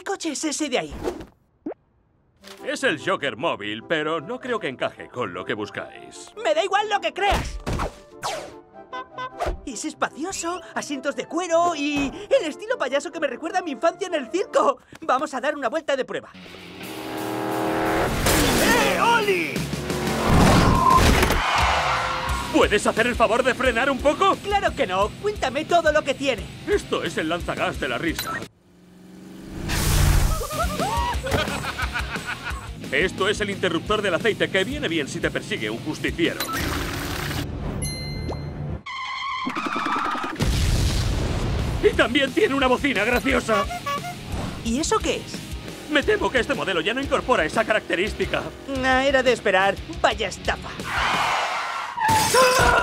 ¿Qué coche es ese de ahí? Es el Joker móvil, pero no creo que encaje con lo que buscáis. ¡Me da igual lo que creas! Es espacioso, asientos de cuero y el estilo payaso que me recuerda a mi infancia en el circo. Vamos a dar una vuelta de prueba. ¡Oli! ¿Puedes hacer el favor de frenar un poco? ¡Claro que no! Cuéntame todo lo que tiene. Esto es el lanzagas de la risa. Esto es el interruptor del aceite que viene bien si te persigue un justiciero. Y también tiene una bocina graciosa. ¿Y eso qué es? Me temo que este modelo ya no incorpora esa característica. Era de esperar. Vaya estafa. ¡Ah!